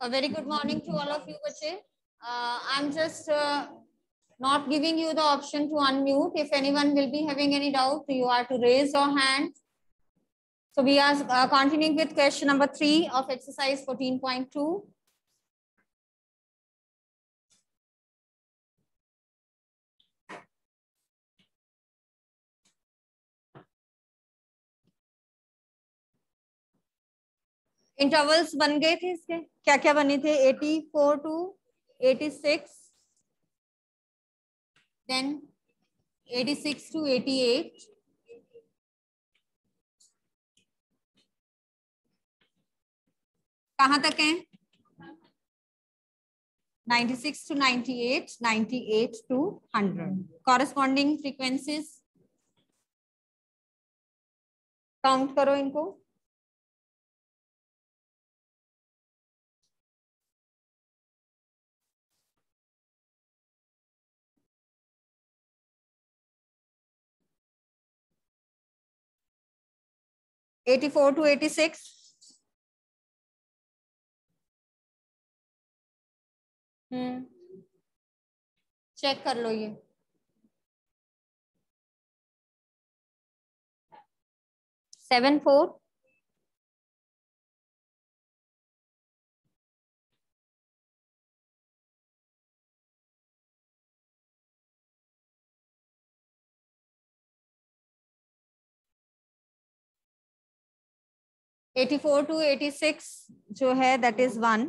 A very good morning to all of you, bache. I'm just not giving you the option to unmute. If anyone will be having any doubt, you are to raise your hand. So we are continuing with question number 3 of exercise 14.2. Intervals बन गए थे इसके, क्या क्या बने थे? 84 to 86, then 86 to 88, कहाँ तक हैं? 96 to 98, 98 to 100. Corresponding frequencies count करो इनको. $84 to $86. चेक कर लो ये. Seven four. $84 to $86 जो है that is 1.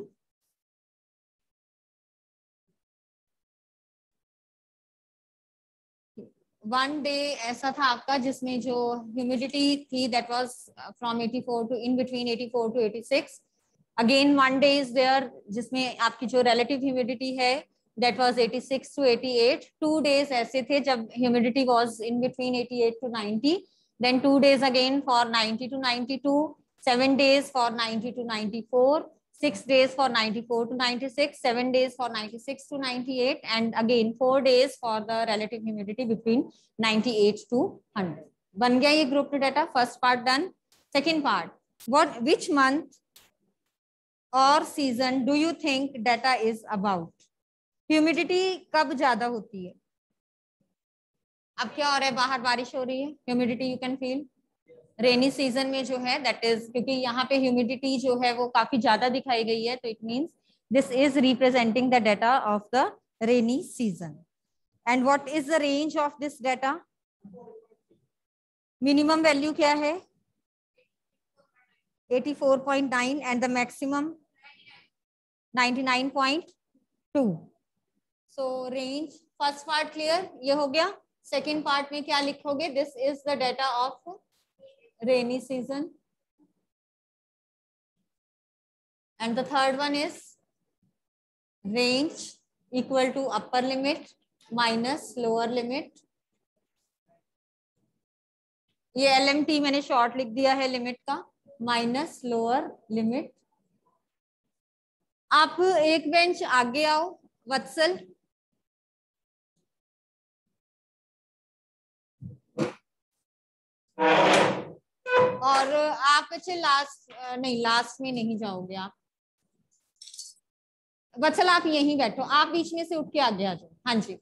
वन डे ऐसा था आपका जिसमें जो ह्यूमिडिटी थी that was from 84 to in between 84 to 86. Again one day is there जिसमें आपकी जो रिलेटिव ह्यूमिडिटी है that was 86 to 88. 2 days ऐसे थे जब humidity was in between 88 to 90. Then 2 days again for 90 to 92. 7 days for 90 to 94. 6 days for 94 to 96, 7 days for 96 to 98, and again 4 days for the relative humidity between 98 to 100. बन गया ये group data. First part done. Second part, what which month or season do you think data is about? Humidity कब ज्यादा होती है? अब क्या हो रहा है? बाहर बारिश हो रही है, humidity you can feel. Rainy season में जो है दैट इज, क्योंकि यहाँ पे ह्यूमिडिटी जो है वो काफी ज्यादा दिखाई गई है, तो it means this is representing the data of the rainy season. And what is the range of this data? Minimum value क्या है? 84.9 and the maximum 99.2. So range first part clear, ये हो गया. सेकेंड पार्ट में क्या लिखोगे? This is the data of rainy season, and the third one is range equal to upper limit minus lower limit. ये LMT मैंने short लिख दिया है लिमिट का, माइनस लोअर लिमिट. आप एक बेंच आगे आओ वत्सल. और आप अच्छे लास्ट नहीं, लास्ट में नहीं जाओगे आप. वत्सल आप यहीं बैठो, आप बीच में से उठ के आगे आ जाओ. हाँ जी.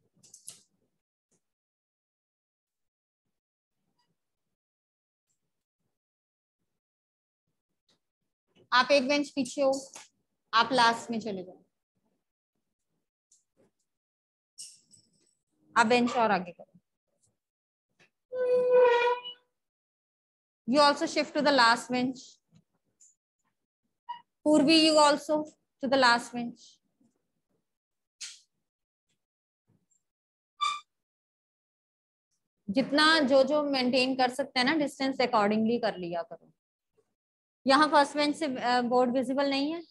आप एक बेंच पीछे हो, आप लास्ट में चले जाओ. आप बेंच और आगे करो. You also shift to the last bench. Purvi, you also to the last bench. जितना जो मेंटेन कर सकते हैं ना डिस्टेंस, अकॉर्डिंगली कर लिया करो. यहाँ फर्स्ट बेंच से बोर्ड विजिबल नहीं है.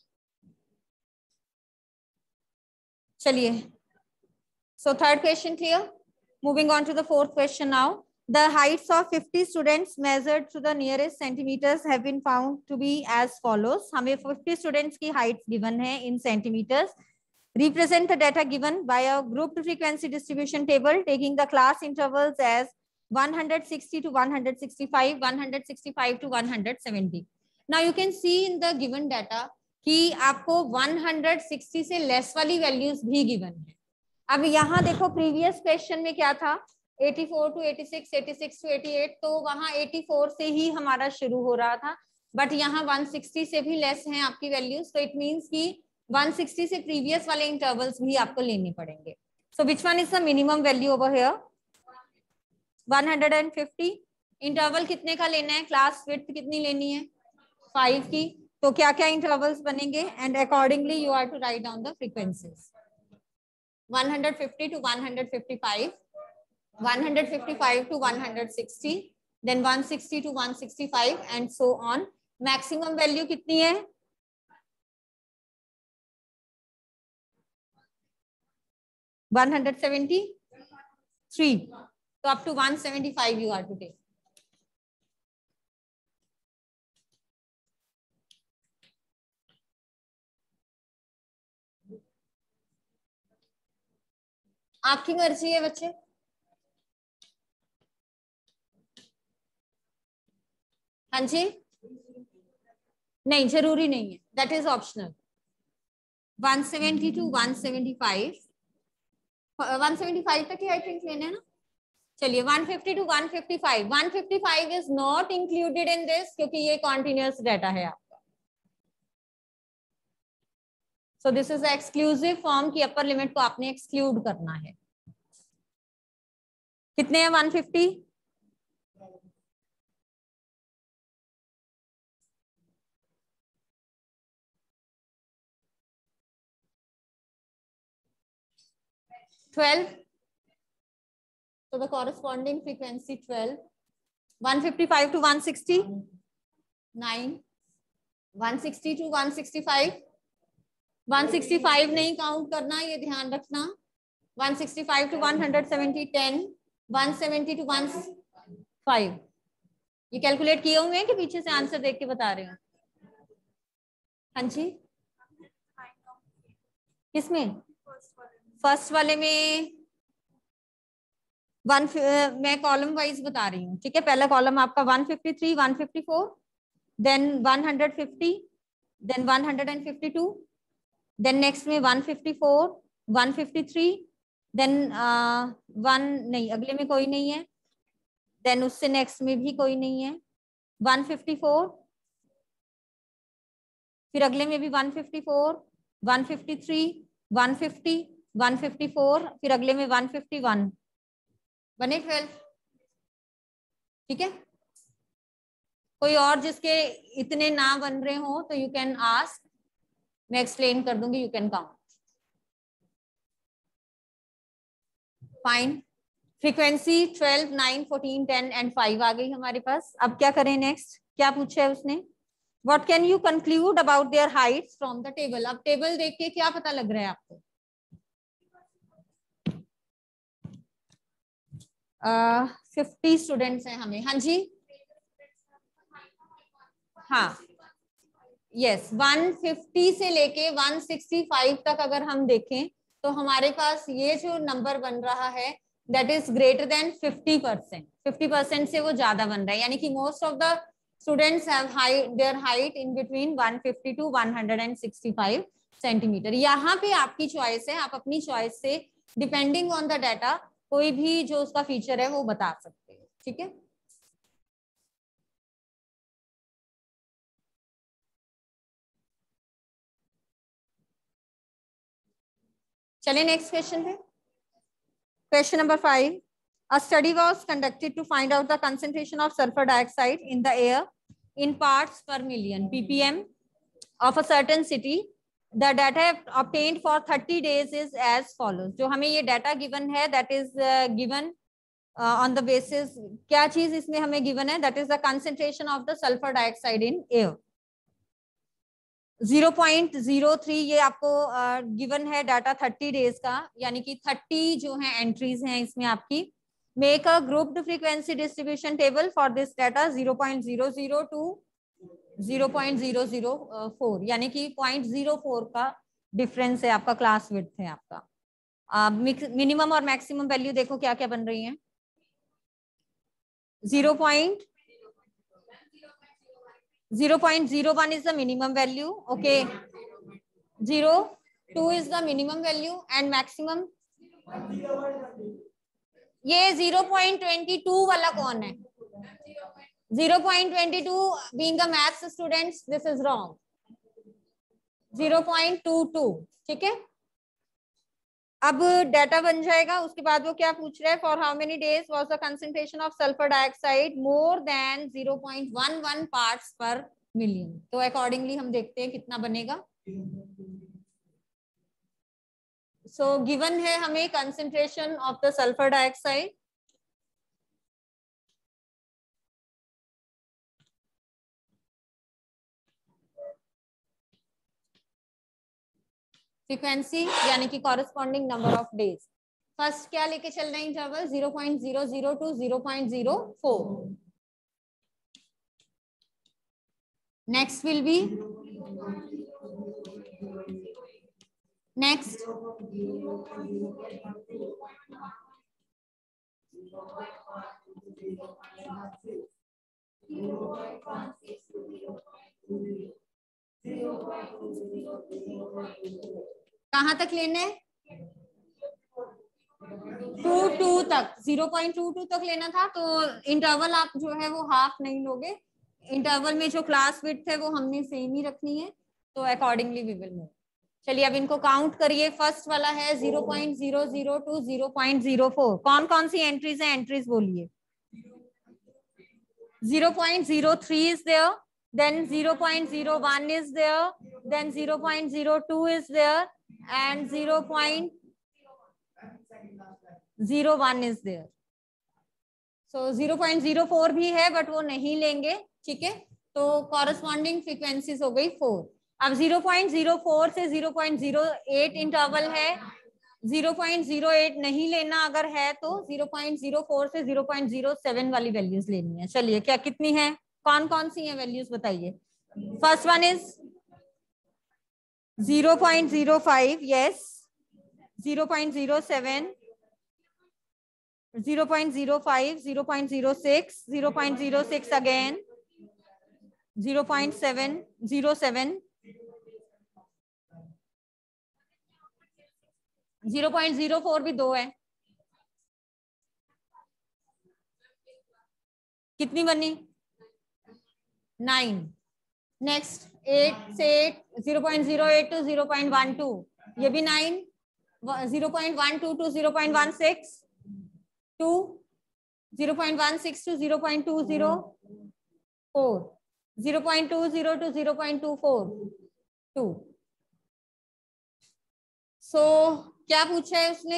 चलिए. So third question clear. Moving on to the fourth question now. The heights of 50 students measured to the nearest centimeters have been found to be as follows. हमें 50 students की heights given है in centimeters. Represent the data given by a grouped frequency distribution table taking the class intervals as 160 to 165, 165 to 170. Now you can see in the given data कि आपको 160 से less वाली values भी given है। अब यहाँ देखो प्रीवियस क्वेश्चन में क्या था, 84 to 86, 86 to 88, तो वहां 84 से ही हमारा शुरू हो रहा था, बट यहाँ 160 से भी लेस हैं आपकी वैल्यूज, तो इट मीन्स कि 160 से प्रीवियस वाले इंटरवल्स भी आपको लेने पड़ेंगे। So which one is the minimum value over here? 150। Interval कितने का लेना है? क्लास विड्थ कितनी लेनी है? 5 की। तो क्या क्या इंटरवल्स बनेंगे? And accordingly you are to write down the frequencies. 150 to 155, 155 to 160, then 160 to 165 and so on. Maximum value कितनी है? 173. तो up to 175 you are to take. आपकी मर्जी है बच्चे। हाँ जी, नहीं जरूरी नहीं है, दैट इज ऑप्शनल। 170 to 175, 175 तक ही आई थिंक लेना है ना। चलिए 150 to 155, 155 is not included in this क्योंकि ये कॉन्टिन्यूअस डाटा है आपका। So this is exclusive form की अपर लिमिट को आपने एक्सक्लूड करना है। कितने हैं 150? So the corresponding frequency 12. 155 to 160, 9. 160 to 165, 165 नहीं काउंट करना, ये ध्यान रखना। 165 to 170, 10. 170 to 105। ये कैलकुलेट किए हुए हैं कि पीछे से आंसर देख के बता रहे हो? हाँ जी, किसमें? फर्स्ट वाले में मैं कॉलम वाइज बता रही हूँ, ठीक है। पहला कॉलम आपका 153, 154, देन 150, देन 152, देन नेक्स्ट में 154, 153, देन 1 नहीं, अगले में कोई नहीं है, देन उससे नेक्स्ट में भी कोई नहीं है, 154, फिर अगले में भी 154, 153, 150, 154, फिर अगले में 151, बने 12, ठीक है। कोई और जिसके इतने ना बन रहे हो तो यू कैन आस्क, मैं एक्सप्लेन कर दूंगी, you can count. Fine. Frequency 12, 9, 14, 10 एंड 5 आ गई हमारे पास। अब क्या करें नेक्स्ट? क्या पूछा है उसने? What can you conclude about their heights from the table? अब टेबल देख के क्या पता लग रहा है आपको? 50 स्टूडेंट्स हैं हमें। हाँ जी, हाँ यस, 150 से लेके 165 तक अगर हम देखें तो हमारे पास ये जो नंबर बन रहा है दैट इज ग्रेटर देन 50%। 50% से वो ज्यादा बन रहा है, यानी कि most of the students have their height in between 150 to 165 centimetre. यहाँ पे आपकी चॉइस है, आप अपनी चॉइस से डिपेंडिंग ऑन द डाटा कोई भी जो उसका फीचर है वो बता सकते हैं, ठीक है। चलिए नेक्स्ट क्वेश्चन पे। Question number 5. A study was conducted to find out the concentration of sulfur dioxide in the air in parts per million ppm of a certain city. The data obtained for 30 days is as follows. जो हमें ये data given है that is given on the basis, क्या चीज इसमें हमें given है? That is the concentration of the sulfur dioxide in air. 0.03 ये आपको गिवन है डाटा 30 डेज का, यानी कि 30 जो है एंट्रीज हैं इसमें आपकी। Make a grouped frequency distribution table for this data 0.00 to 0.004, यानी कि 0.04 का डिफरेंस है आपका, क्लास विड्थ है आपका। मिनिमम और मैक्सिमम वैल्यू देखो क्या क्या बन रही है। 0.01 is the minimum value, okay, 0, 2 is the minimum value and maximum. ये 0.22 वाला कौन है? 0.22 being a maths students, this is wrong. 0.22, ठीक है. अब डाटा बन जाएगा. उसके बाद वो क्या पूछ रहा है? For how many days was the concentration of sulphur dioxide more than 0.11 parts per million. तो अकॉर्डिंगली हम देखते हैं कितना बनेगा. सो गिवन है हमें concentration of the sulphur dioxide. Frequency यानी कि corresponding number of days. First क्या लेके चल रहे हैं interval? 0.00 to 0.04. Next will be next कहां तक लेना है? 2 तक. 0.22 तक लेना था. तो इंटरवल आप जो है वो हाफ नहीं लोगे. इंटरवल में जो क्लास विड्थ है वो हमने सेम ही रखनी है. तो अकॉर्डिंगली वी विल मूव. चलिए अब इनको काउंट करिए. फर्स्ट वाला है 0.00 टू 0.04. कौन कौन सी एंट्रीज है? एंट्रीज बोलिए. 0.03 is there, then 0.01 is there, then 0.02 is there, and 0.01 is there. So 0.04 भी है बट वो नहीं लेंगे. ठीक है. तो कॉरेस्पॉन्डिंग फ्रीक्वेंसीज हो गई 4. अब 0.04 से 0.08 इंटरवल है. 0.08 नहीं लेना. अगर है तो 0.04 से 0.07 वाली वैल्यूज लेनी है. चलिए क्या कितनी है? कौन कौन सी है वैल्यूज बताइए. First one is 0.05. Yes. 0.07, 0.05, 0.06, 0.06 again, 0.7, 07, 0.04 भी 2 है. कितनी बनी? 9. नेक्स्ट 8 से 0.08 टू 0.12. ये भी 9. 0.12 टू 0.16, 2. 0.16 टू 0.20, 4. 0.20 टू 0.24, 2. सो क्या पूछा है उसने?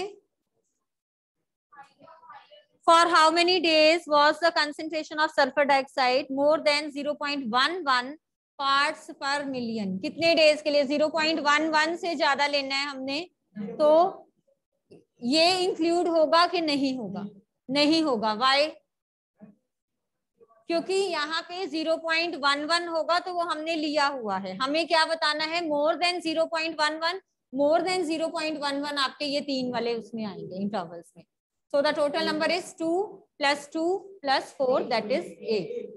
For how many days was the concentration of sulphur dioxide more than 0.11 parts per million. कितने डेज के लिए? 0.11 से ज्यादा लेना है हमने. तो ये इंक्लूड होगा कि नहीं होगा? नहीं होगा. वाई? क्योंकि यहाँ पे 0.11 होगा तो वो हमने लिया हुआ है. हमें क्या बताना है? मोर देन 0.11. मोर देन 0.11 आपके ये 3 वाले उसमें आएंगे इंटरवल्स में. So the total number is 2 + 2 + 4, that is 8.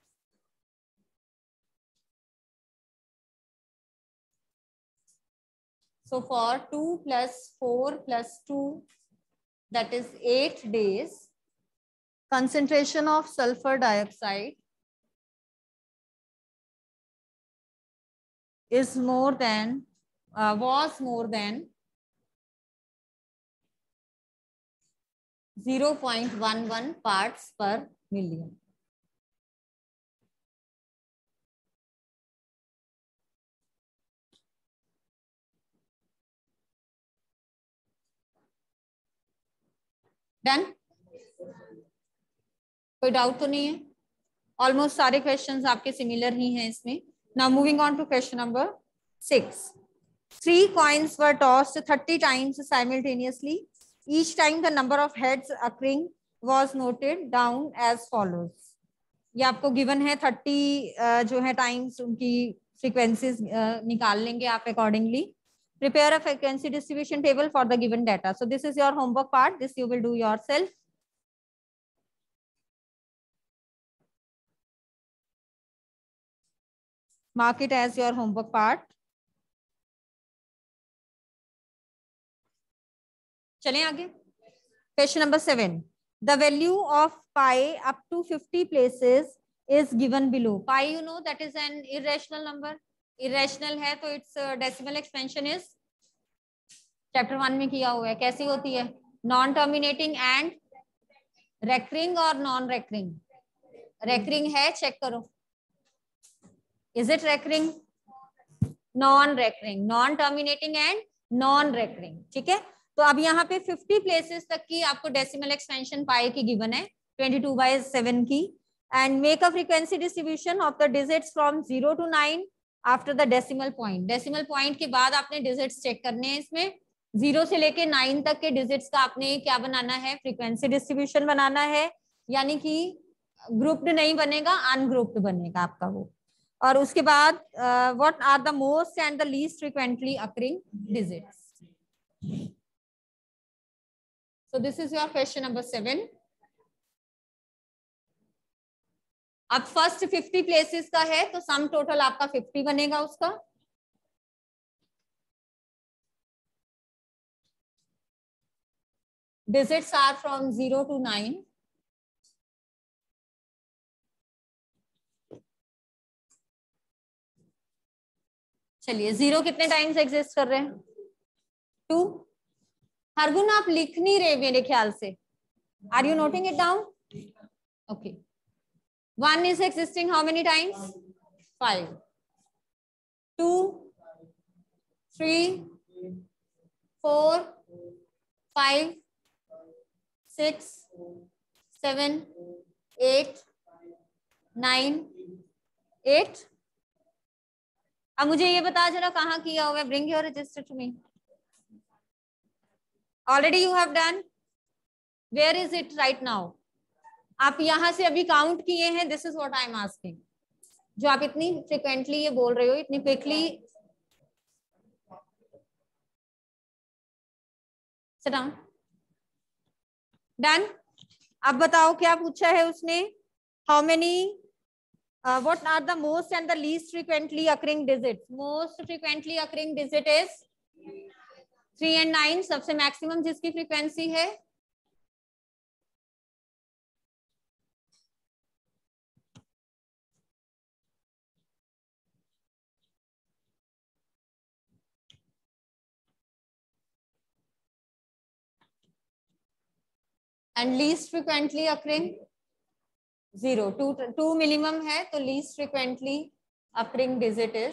So for 2 + 4 + 2, that is 8 days, concentration of sulfur dioxide is more than was more than 0.11 parts per million. Done? कोई डाउट तो नहीं है? ऑलमोस्ट सारे क्वेश्चंस आपके सिमिलर ही हैं इसमें. Now moving on to question number 6. 3 coins were tossed 30 times simultaneously. Each time the number of heads occurring was noted down as follows. ये आपको गिवन है. 30 जो है टाइम्स उनकी फ्रीक्वेंसीज निकाल लेंगे आप accordingly. Prepare a frequency distribution table for the given data. So this is your homework part. This you will do yourself. Mark it as your homework part. चलें आगे। Question number 7, the value of pi up to 50 places is given below. Pi you know that is an irrational number, irrational है तो its decimal expansion is chapter 1 में किया हुआ है। कैसी होती है? नॉन टर्मिनेटिंग एंड रेकरिंग और नॉन रेकरिंग। रेकरिंग है, चेक करो, is it recurring? Non recurring, non terminating and non recurring. ठीक है, तो अब यहाँ पे 50 प्लेसेस तक की आपको डेसिमल एक्सपेंशन पाई की गिवन है 22/7 की। And make a frequency distribution of the digits from 0 to 9 after the decimal point. Decimal point के बाद आपने डिजिट्स चेक करने हैं। इसमें 0 से लेके 9 तक के डिजिट्स का आपने क्या बनाना है? फ्रीक्वेंसी डिस्ट्रीब्यूशन बनाना है, यानी कि ग्रुप्ड नहीं बनेगा, अनग्रुप्ड बनेगा आपका वो। और उसके बाद what are the most and the least frequently occurring digits. So this is your question number 7। अब फर्स्ट 50 प्लेसेस का है तो सम टोटल आपका 50 बनेगा उसका। Digits are from 0 to 9। चलिए, 0 कितने टाइम्स एग्जिस्ट कर रहे हैं? 2। हरगुन आप लिख नहीं रहे मेरे ख्याल से, are you noting it down? Okay. 1 is existing how many times? 5. 2, 3, 4, 5, 6, 7, 8, 9, 8। अब मुझे ये बता जरा कहाँ किया हुआ है? Bring your register to me. Already you have done. Where is it right now? आप यहां से अभी काउंट किए हैं। This is what I am asking. जो आप इतनी फ्रिक्वेंटली ये बोल रहे हो, इतनी क्विकली। Sit down. डन। अब बताओ क्या पूछा है उसने? How many what are the most and the least frequently occurring digits? Most frequently occurring digit is 3 and 9। सबसे मैक्सिमम जिसकी फ्रीक्वेंसी है and least frequently occurring 0। 2 minimum है तो least frequently occurring digit is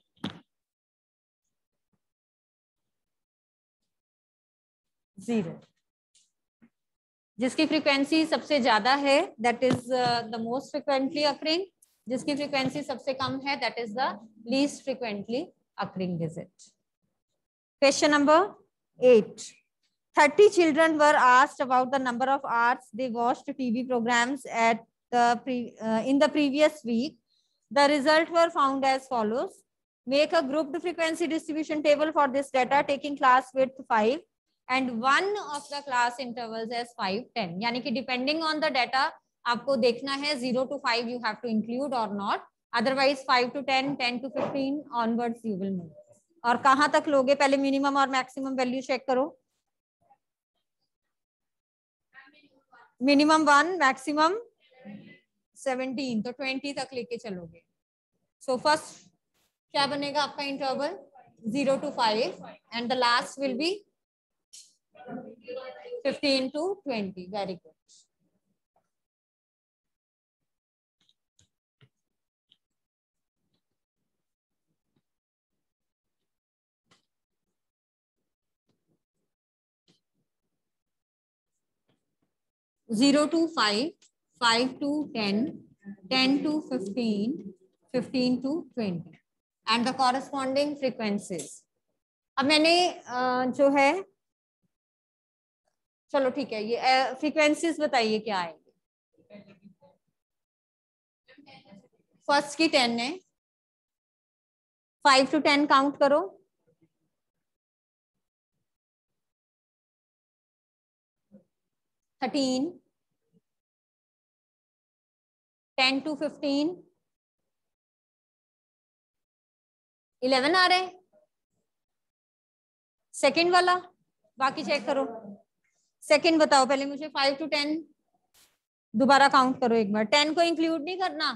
0। जिसकी फ्रीक्वेंसी सबसे ज्यादा है that is the most frequently occurring। जिसकी फ्रीक्वेंसी सबसे कम है that is the least frequently occurring digit। Question number 8, 30 children were asked about the number of hours they watched TV programs at in the previous week. The results were found as follows. Make a grouped frequency distribution table for this data taking class width 5 and one of the class intervals as 5, 10। यानी कि depending on the data आपको देखना है 0 to 5 you have to include or not, otherwise 5 to 10, 10 to 15 onwards you will move। और कहाँ तक लोगे? पहले मिनिमम और मैक्सिमम वैल्यू चेक करो। मिनिमम 1, मैक्सिमम 17, तो 20 तक लेके चलोगे। सो फर्स्ट क्या बनेगा आपका interval? 0 to 5 and the last will be 15 to 20। Very good. Zero to 5, 5 to 10, 10 to 15, 15 to 20 and the corresponding frequencies. अब मैंने जो है, चलो ठीक है, ये फ्रीक्वेंसीज बताइए क्या आएंगे। फर्स्ट की 10 है, 5 to 10 काउंट करो। 13, 10 to 15, 11 आ रहे हैं। सेकेंड वाला बाकी चेक करो। सेकंड बताओ पहले मुझे 5 to 10 दोबारा काउंट करो एक बार। 10 को इंक्लूड नहीं करना।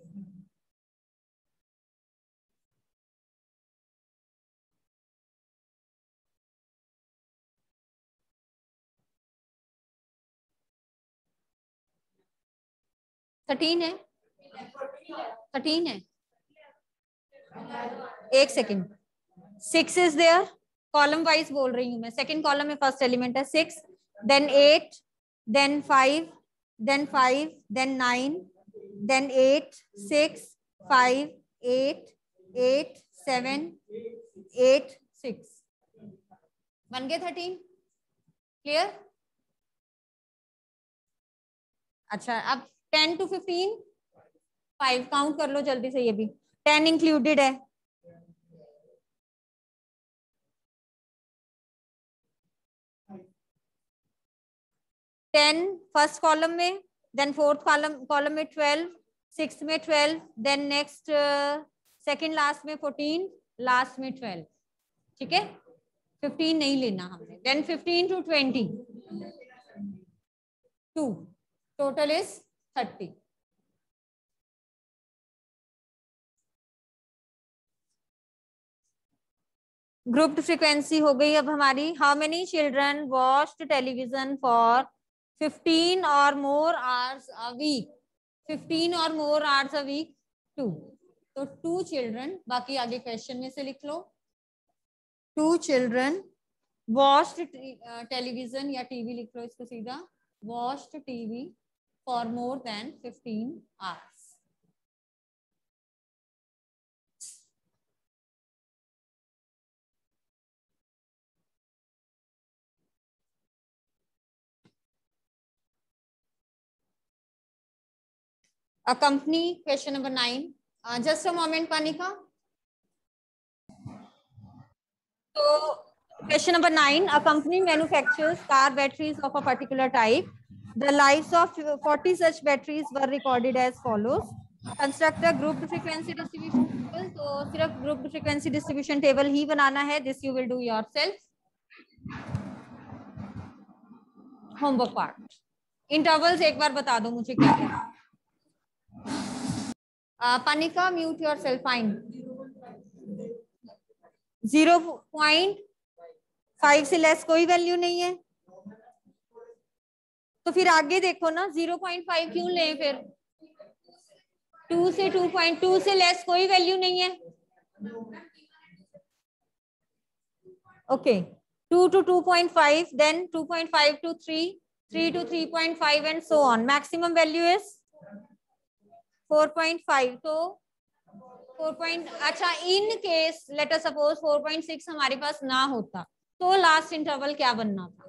थर्टीन है, 13 है। एक second, 6 is there, column wise बोल रही हूं मैं। सेकंड कॉलम में फर्स्ट एलिमेंट है 6, then 8, then 5, then 5, then 9, then 8, 6, 5, 8, 8, 7, 8, 6 बन गए 13। क्लियर? अच्छा, अब 10 to 15, 5 काउंट कर लो जल्दी से। ये भी 10 इंक्लूडेड है। टेन फर्स्ट कॉलम में, देन फोर्थ कॉलम में 12, सिक्स में 12, देन नेक्स्ट सेकंड लास्ट में 14, लास्ट में 12। ठीक है, 15 नहीं लेना हमने। Then 15 to 22, total is 30। Grouped frequency हो गई अब हमारी। How many children watched television for 15 और मोर आवर्स अ वीक? 15 और मोर आवर्स अ वीक 2, तो 2 चिल्ड्रन। बाकी आगे क्वेश्चन में से लिख लो। 2 चिल्ड्रन वॉच्ड टेलीविजन, या टीवी लिख लो इसको सीधा, watched TV for more than 15 hours. A company, question number 9. Just a moment, Panika. So, question number 9. A company manufactures car batteries of a particular type. The lives of 40 such batteries were recorded as follows. Construct a grouped frequency distribution table. तो सिर्फ grouped frequency distribution table ही बनाना है. This you will do yourself. Homework part. Intervals एक बार बता दो मुझे क्या है. Panika, mute yourself. Fine. 0.5 से लेस कोई वैल्यू नहीं है, तो फिर आगे देखो ना, 0.5 क्यों लें फिर? 2 से 2.2 से लेस कोई वैल्यू नहीं है। Okay, 2 to 2.5, then 2.5 to 3, 3 to 3.5 and so on. Maximum value is 4.5। तो 4. अच्छा, in case let us suppose 4.6 हमारे पास ना होता तो लास्ट इंटरवल क्या बनना था?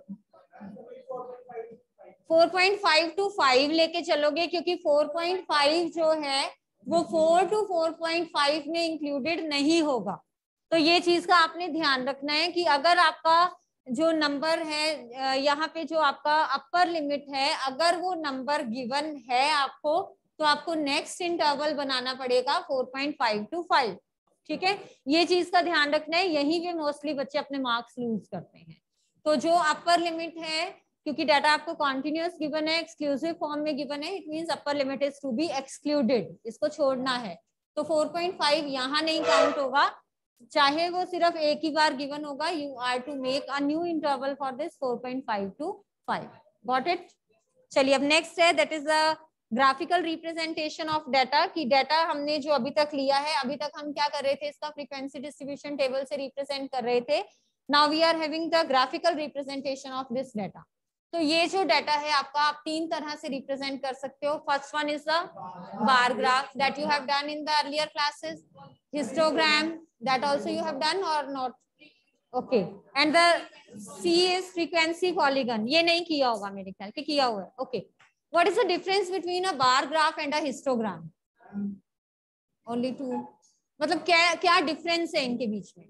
4.5 to 5 लेके चलोगे, क्योंकि 4.5 जो है वो 4 to 4.5 में इंक्लूडेड नहीं होगा। तो ये चीज का आपने ध्यान रखना है कि अगर आपका जो नंबर है यहाँ पे, जो आपका अपर लिमिट है, अगर वो नंबर गिवन है आपको, तो आपको नेक्स्ट इंटरवल बनाना पड़ेगा 4.5 to 5। ठीक है, ये चीज का ध्यान रखना है। यहीं पे मोस्टली बच्चे अपने मार्क्स लूज करते हैं। तो जो अपर लिमिट है, क्योंकि डाटा आपको कॉन्टिन्यूअस गिवन है, एक्सक्लूसिव फॉर्म में गिवन है, it means upper limit is to be excluded, इसको छोड़ना है। तो 4.5 यहाँ नहीं काउंट होगा, चाहे वो सिर्फ एक ही बार गिवन होगा। You are to make a new interval for this 4.5 to 5। Got it? चलिए, अब नेक्स्ट है, that is a graphical representation of data. की डाटा हमने जो अभी तक लिया है, अभी तक हम क्या कर रहे थे, इसका फ्रीक्वेंसी डिस्ट्रीब्यूशन टेबल से रिप्रेजेंट कर रहे थे। Now we are having the graphical representation of this data. तो ये जो डाटा है आपका, आप 3 तरह से रिप्रेजेंट कर सकते हो। First one is the bar graph that you have done in the earlier classes, histogram that also you have done और not? Okay, and the C is frequency polygon. ये नहीं किया होगा मेरे ख्याल के, किया हुआ है। Okay, what is the difference between a bar graph and a histogram? Only 2। मतलब क्या क्या डिफरेंस है इनके बीच में?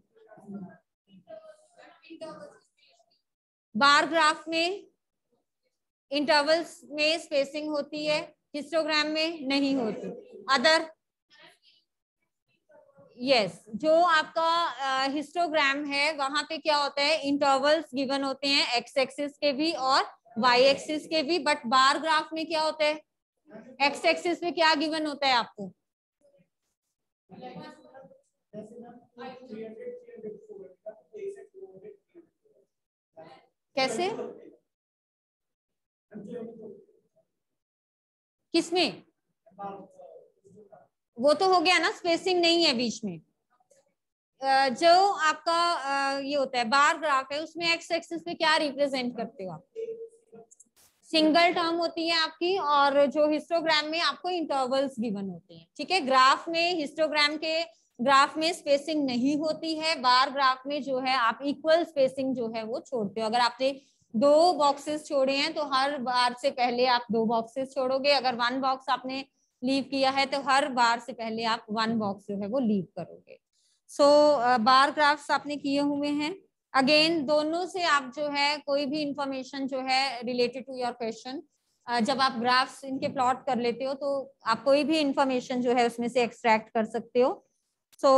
बार ग्राफ में इंटरवल्स में स्पेसिंग होती है, हिस्टोग्राम में नहीं होती। अदर यस, जो आपका हिस्टोग्राम है वहां पे क्या होता है, इंटरवल्स गिवन होते हैं एक्स एक्सिस के भी और वाई एक्सिस के भी, बट बार ग्राफ में क्या होता है, एक्स एक्सिस में क्या गिवन होता है आपको, कैसे, किसमें, वो तो हो गया ना, स्पेसिंग नहीं है बीच में। जो आपका ये होता है बार ग्राफ है, उसमें एक्स एक्सिस पे क्या रिप्रेजेंट करते हो आप, सिंगल टर्म होती है आपकी, और जो हिस्टोग्राम में आपको इंटरवल्स गिवन होते हैं, ठीक है। ग्राफ में, हिस्टोग्राम के ग्राफ में स्पेसिंग नहीं होती है, बार ग्राफ में जो है आप इक्वल स्पेसिंग जो है वो छोड़ते हो। अगर आपने 2 बॉक्सेस छोड़े हैं तो हर बार से पहले आप 2 बॉक्सेस छोड़ोगे, अगर 1 बॉक्स आपने लीव किया है तो हर बार से पहले आप 1 बॉक्स जो है वो लीव करोगे। सो बार ग्राफ्स आपने किए हुए हैं। अगेन दोनों से आप जो है कोई भी इंफॉर्मेशन जो है रिलेटेड टू योर क्वेश्चन, जब आप ग्राफ्स इनके प्लॉट कर लेते हो तो आप कोई भी इंफॉर्मेशन जो है उसमें से एक्सट्रैक्ट कर सकते हो। सो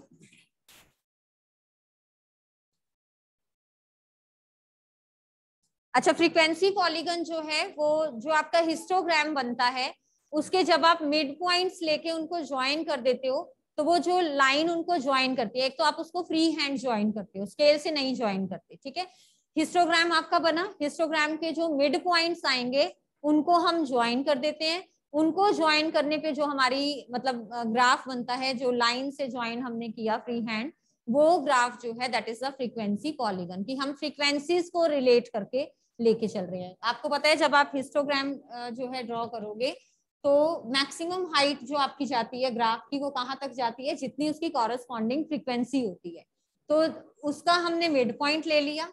अच्छा, फ्रीक्वेंसी पॉलीगन जो है वो जो आपका हिस्टोग्राम बनता है, उसके जब आप मिड पॉइंट्स लेके उनको ज्वाइन कर देते हो तो वो जो लाइन उनको ज्वाइन करती है, एक तो आप उसको फ्री हैंड ज्वाइन करते हो, स्केल से नहीं ज्वाइन करते, ठीक है। हिस्टोग्राम आपका बना, हिस्टोग्राम के जो मिड पॉइंट्स आएंगे उनको हम ज्वाइन कर देते हैं, उनको ज्वाइन करने पे जो हमारी मतलब ग्राफ बनता है, जो लाइन से ज्वाइन हमने किया फ्री हैंड, वो ग्राफ जो है that is the frequency polygon, कि हम फ्रीक्वेंसीज को रिलेट करके लेके चल रहे हैं। आपको पता है जब आप हिस्टोग्राम जो है ड्रॉ करोगे तो मैक्सिमम हाइट जो आपकी जाती है ग्राफ की वो कहाँ तक जाती है, जितनी उसकी कॉरेस्पॉन्डिंग फ्रीक्वेंसी होती है, तो उसका हमने मिड पॉइंट ले लिया।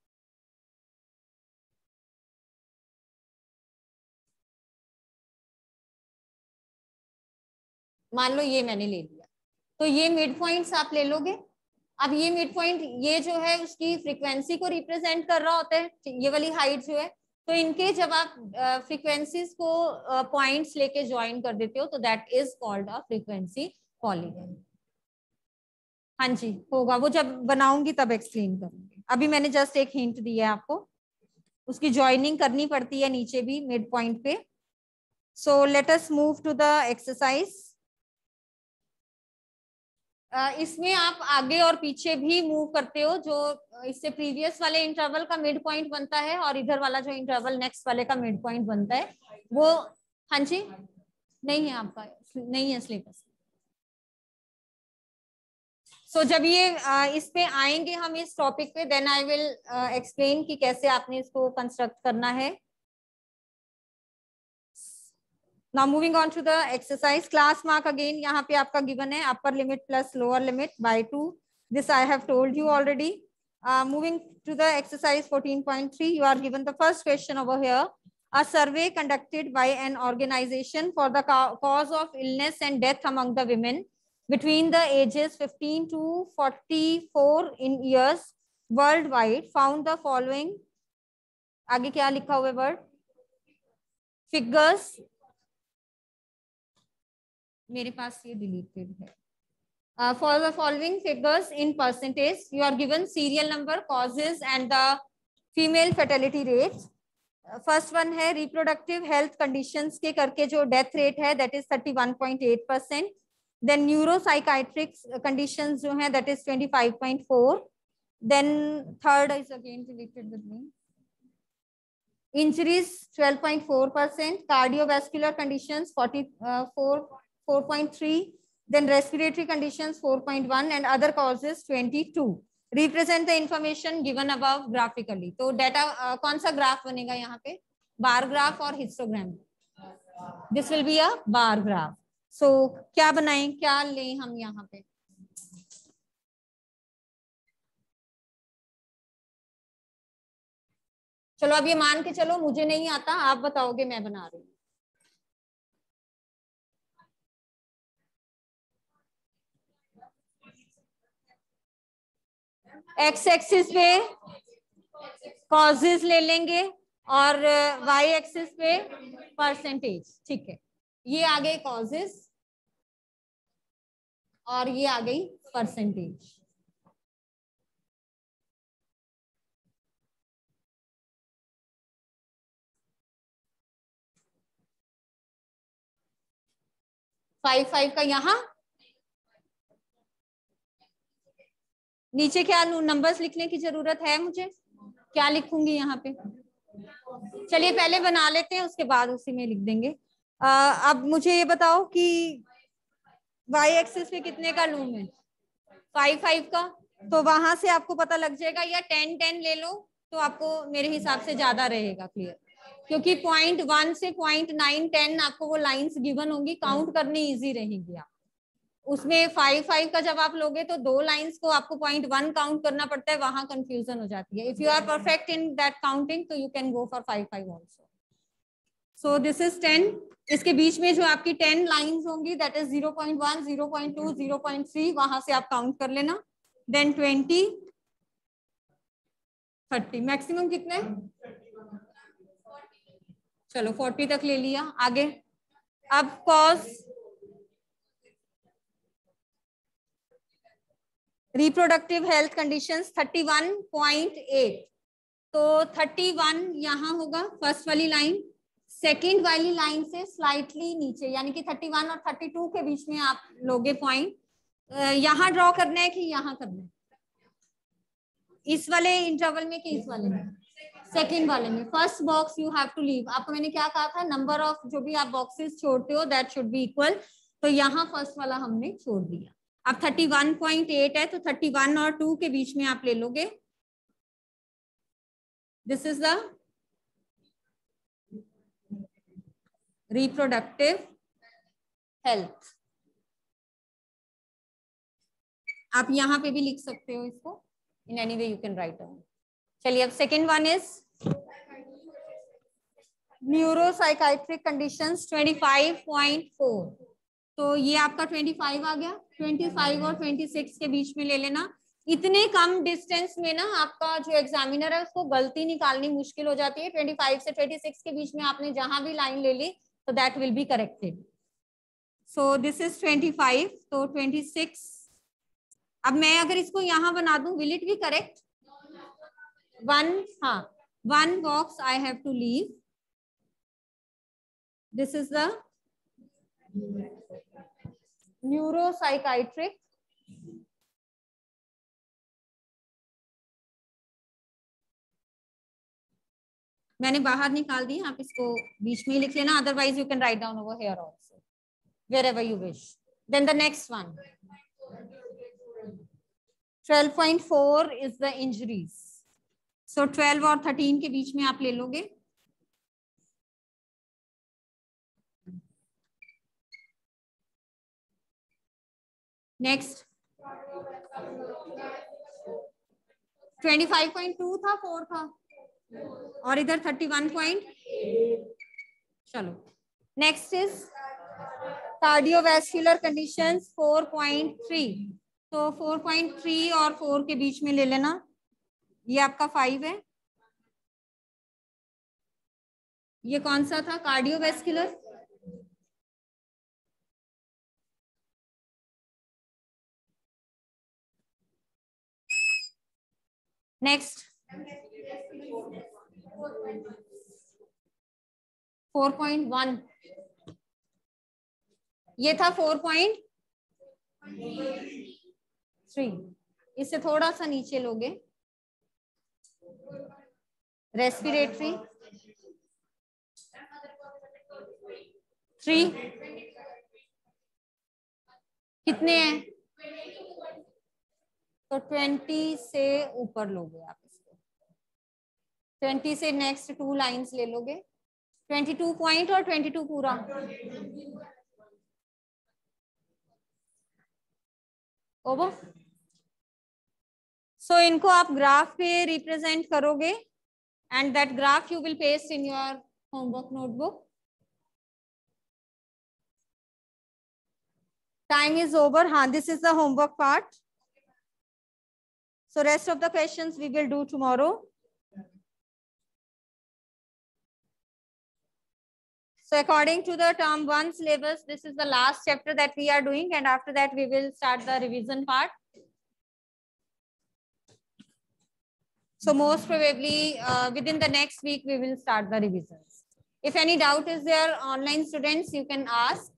मान लो ये मैंने ले लिया, तो ये मिड पॉइंट्स आप ले लोगे। अब ये मिड पॉइंट ये जो है उसकी फ्रीक्वेंसी को रिप्रेजेंट कर रहा होता है, ये वाली हाइट जो है, तो इनके जब आप फ्रीक्वेंसीज को पॉइंट्स लेके ज्वाइन कर देते हो तो that is called a frequency polygon. हाँ जी होगा, वो जब बनाऊंगी तब एक्सप्लेन करूंगी, अभी मैंने जस्ट एक हिंट दिया है आपको, उसकी ज्वाइनिंग करनी पड़ती है नीचे भी मिड पॉइंट पे। So let us move to the exercise. इसमें आप आगे और पीछे भी मूव करते हो, जो इससे प्रीवियस वाले इंटरवल का मिड पॉइंट बनता है और इधर वाला जो इंटरवल नेक्स्ट वाले का मिड पॉइंट बनता है वो। हाँ जी, नहीं है आपका, नहीं है सिलेबस। सो जब ये इस पे आएंगे हम इस टॉपिक पे, देन आई विल एक्सप्लेन कि कैसे आपने इसको कंस्ट्रक्ट करना है। Now moving on to the exercise, class mark again यहाँ पे आपका given है upper limit plus lower limit by 2. This I have told you already. Moving to the exercise 14.3, you are given the first question over here. A survey conducted by an organization for the cause of illness and death among the women between the ages 15 to 44 in years worldwide found the following. आगे क्या लिखा हुआ है word, figures, मेरे पास ये deleted है। For the following figures in percentage, you are given serial number, causes and the female fatality rates. First one है reproductive health conditions के करके जो death rate है that is 31.8%. Then neuropsychiatric conditions जो है that is 25.4. Then third is again deleted with me. Injuries 12.4%, cardiovascular conditions 4.3, then respiratory conditions 4.1 and other causes 22. Represent the information given above graphically. तो data कौन सा graph बनेगा यहाँ पे, bar graph और histogram, this will be a bar graph. So क्या बनाएं, क्या लें हम यहाँ पे, चलो अब ये मान के चलो मुझे नहीं आता, आप बताओगे मैं बना रही हूँ। एक्स एक्सिस पे कॉजेज ले लेंगे और वाई एक्सिस पे परसेंटेज, ठीक है। ये आ गए कॉजेज, और ये आ गई परसेंटेज। फाइव फाइव का यहाँ नीचे क्या नंबर्स लिखने की जरूरत है मुझे? क्या लिखूंगी यहाँ पे? चलिए पहले बना लेते हैं, उसके बाद उसी में लिख देंगे। अब मुझे ये बताओ कि वाई एक्सिस पे कितने का लूं मैं? 5 का। तो वहां से आपको पता लग जाएगा, या 10 ले लो तो आपको मेरे हिसाब से ज्यादा रहेगा क्लियर, क्योंकि 0.1 से 0.9 10 आपको वो लाइंस गिवन होंगी, काउंट करनी इजी रहेगी। आप उसमें 5 का जब आप लोगे तो 2 लाइंस को आपको 0.1 काउंट करना पड़ता है, वहां कंफ्यूजन हो जाती है। If you are perfect in that counting तो you can go for 5 also. So this is 10। इसके बीच में जो आपकी 10 लाइंस होंगी दैट इज 0.1 0.2 0.3, वहां से आप काउंट कर लेना। देन 20 30, मैक्सिमम कितने? चलो 40 तक ले लिया। आगे अब कॉज रिप्रोडक्टिव हेल्थ कंडीशंस 31.8, तो 31 यहाँ होगा फर्स्ट वाली लाइन। सेकेंड वाली लाइन से स्लाइटली नीचे, यानी कि 31 और 32 के बीच में आप लोगे पॉइंट। यहाँ ड्रॉ करना है कि यहाँ करना है? इस वाले इंटरवल में कि इस वाले में? सेकेंड वाले में। First box you have to leave. आपको मैंने क्या कहा था, नंबर ऑफ जो भी आप बॉक्सेस छोड़ते हो दैट शुड बी इक्वल, तो यहाँ फर्स्ट वाला हमने छोड़ दिया। अब 31.8 है, तो 31 और 2 के बीच में आप ले लोगे। This is the reproductive health. आप यहाँ पे भी लिख सकते हो इसको, in any way you can write down. चलिए अब second one is neuropsychiatric conditions 25.4, तो ये आपका 25 आ गया। 25 और 26 के बीच में ले लेना। इतने कम डिस्टेंस में ना आपका जो एग्जामिनर है उसको गलती निकालनी मुश्किल हो जाती है। 25 से 26 के बीच में आपने जहां भी लाइन ले ली तो that will be corrected. So this is 25, तो 26। अब मैं अगर इसको यहाँ बना दूं, will it be correct? one box I have to leave. This is the neuropsychiatric मैंने बाहर निकाल दी, आप इसको बीच में ही लिख लेना, otherwise you can write down over here also wherever you wish. Then the next one 12.4 is the injuries. So 12 और 13 के बीच में आप ले लोगे। नेक्स्ट 25.2 था, 4 था, और इधर 31. चलो नेक्स्ट इज कार्डियोवैस्कुलर कंडीशंस 4.3, तो 4.3 और 4 के बीच में ले लेना। ये आपका 5 है। ये कौन सा था? कार्डियोवैस्कुलर। नेक्स्ट 4.1, ये था 4.3। इससे थोड़ा सा नीचे लोगे। रेस्पिरेटरी 3, कितने हैं? तो 20 से ऊपर लोगे आप इसको। 20 से नेक्स्ट 2 लाइंस ले लोगे। 22 पॉइंट और 22 पूरा। ओवर। सो इनको आप ग्राफ पे रिप्रेजेंट करोगे and that graph you will paste in your homework notebook. Time is over. This is the homework part. So rest of the questions we will do tomorrow. So according to the term 1 syllabus, this is the last chapter that we are doing, and after that we will start the revision part. So most probably within the next week, we will start the revisions. If any doubt is there, online students, you can ask.